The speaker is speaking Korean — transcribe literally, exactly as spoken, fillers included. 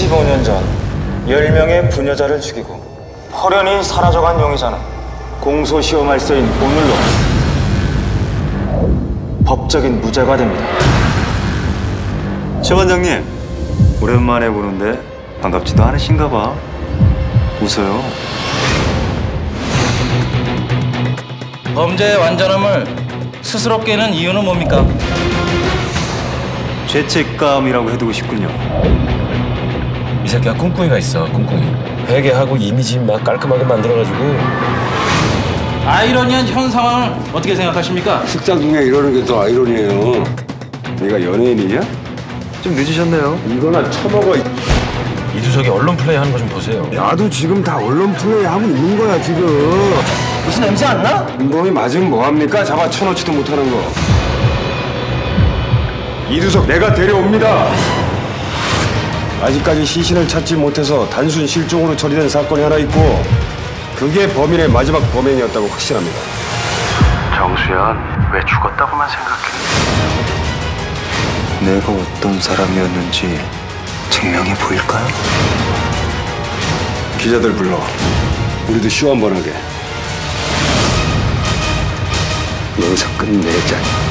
십오 년 전 열 명의 부녀자를 죽이고 홀연히 사라져간 용의자는 공소시효 말서인 오늘로 법적인 무죄가 됩니다. 최 관장님, 오랜만에 보는데 반갑지도 않으신가 봐. 웃어요. 범죄의 완전함을 스스로 깨는 이유는 뭡니까? 죄책감이라고 해두고 싶군요. 이 새끼가 꿍꿍이가 있어, 꿍꿍이. 회계하고 이미지 막 깔끔하게 만들어가지고. 아이러니한 현 상황을 어떻게 생각하십니까? 식사 중에 이러는 게 더 아이러니해요. 네가 연예인이냐? 좀 늦으셨네요. 이거나 처먹어. 이두석이 언론 플레이 하는 거 좀 보세요. 나도 지금 다 언론 플레이 하고 있는 거야 지금. 무슨 냄새 안 나? 인범이 맞으면 뭐합니까? 잡아 쳐놓지도 못하는 거. 이두석 내가 데려옵니다. 아직까지 시신을 찾지 못해서 단순 실종으로 처리된 사건이 하나 있고 그게 범인의 마지막 범행이었다고 확신합니다. 정수연, 왜 죽었다고만 생각해? 내가 어떤 사람이었는지 증명해 보일까요? 기자들 불러. 우리도 쇼 한번 하게. 여기서 끝내자.